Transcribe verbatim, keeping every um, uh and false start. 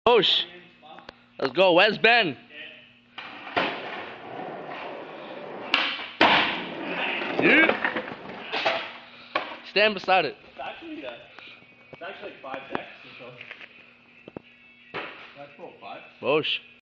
Boosh. Let's go. Where's Ben? Yeah. Stand beside it. It's actually, uh, it's actually like five decks. So. That's cool. Five. Boosh.